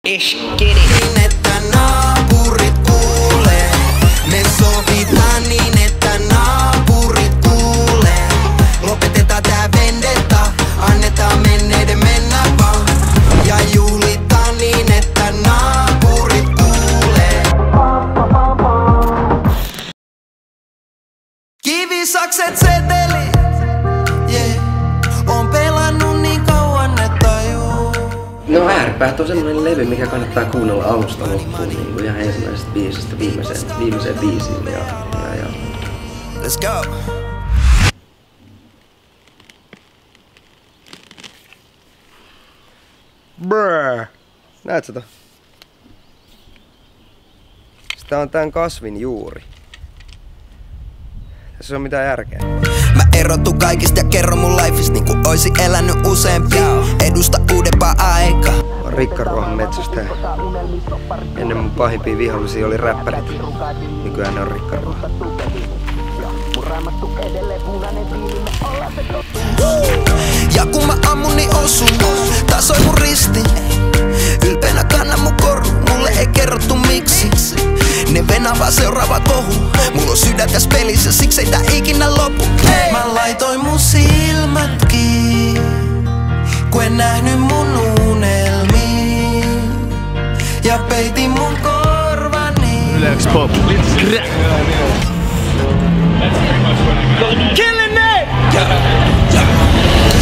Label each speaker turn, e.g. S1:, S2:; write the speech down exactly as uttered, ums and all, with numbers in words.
S1: Niin että naapurit kuulee. Me sovitaan niin että naapurit kuulee. Lopetetaan tää vendetta, annetaan menneiden mennä vaan. Ja juhlitaan niin että naapurit kuulee. Kivisakset seteli, yeah. On pelannut niin kauan et tajuu.
S2: No Ääripäät on semmonen levy, mikä kannattaa kuunnella alusta loppuun, niin kuin ihan ensimmäisestä biisistä viimeiseen, viimeiseen biisiin. Ja, ja, ja.
S1: Let's go!
S3: Brr. Näetkö to? Sitä on tän kasvin juuri. Tässä on mitään järkeä.
S1: Mä erotun kaikista ja kerron mun lifeista niinku oisin elänyt useampi. Edusta uudempaa aikaa.
S3: Mä oon rikkaruohon metsästä. Ennen mun pahimpia vihollisia oli räppärit. Nykyään ne on rikkaruoho.
S1: Ja kun mä ammun niin osun, tasoi mun risti. Ylpeänä kannan mun koru, mulle ei kerrottu miksi. Ne venää vaan seuraava kohu. Mulla on sydän tässä pelissä, siksi ei tää ikinä lopu. Hey. Mä laitoin mun silmät kiinni, kun en nähnyt mun unelmiin. Ja peitin mun korvani.
S4: Let's pop, let's crack. Killing it!